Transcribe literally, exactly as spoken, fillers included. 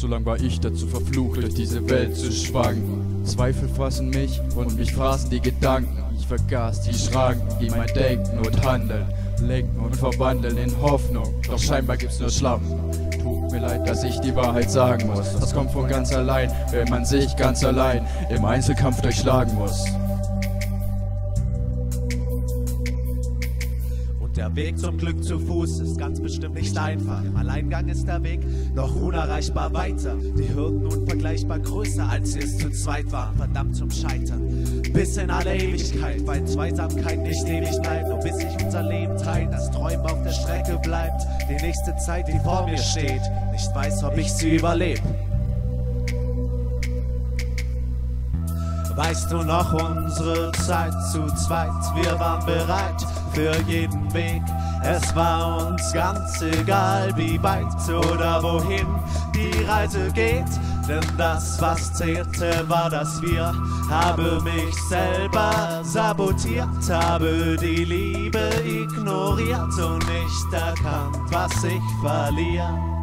So lang war ich dazu verflucht, durch diese Welt zu schwanken. Zweifel fassen mich und mich fraßen die Gedanken. Ich vergaß die Schranken, die mein Denken und Handeln lenken und verwandeln in Hoffnung. Doch scheinbar gibt's nur Schlamm. Tut mir leid, dass ich die Wahrheit sagen muss. Das kommt von ganz allein, wenn man sich ganz allein im Einzelkampf durchschlagen muss. Der Weg zum Glück zu Fuß ist ganz bestimmt nicht einfach. Im Alleingang ist der Weg noch unerreichbar weiter. Die Hürden unvergleichbar größer, als sie es zu zweit waren. Verdammt zum Scheitern. Bis in alle Ewigkeit, weil Zweisamkeit nicht ewig bleibt. Nur bis sich unser Leben teilt, das Träumen auf der Strecke bleibt. Die nächste Zeit, die vor mir steht, nicht weiß, ob ich sie überlebe. Weißt du noch unsere Zeit zu zweit? Wir waren bereit für jeden Weg. Es war uns ganz egal, wie weit oder wohin die Reise geht. Denn das, was zählte, war, dass wir habe mich selber sabotiert, habe die Liebe ignoriert und nicht erkannt, was ich verliere.